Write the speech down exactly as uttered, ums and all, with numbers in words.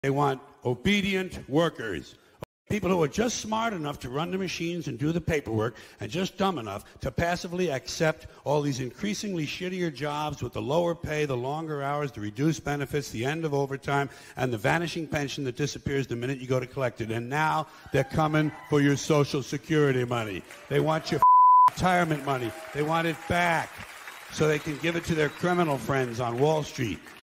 They want obedient workers. People who are just smart enough to run the machines and do the paperwork and just dumb enough to passively accept all these increasingly shittier jobs with the lower pay, the longer hours, the reduced benefits, the end of overtime, and the vanishing pension that disappears the minute you go to collect it. And now they're coming for your Social Security money. They want your retirement money. They want it back so they can give it to their criminal friends on Wall Street.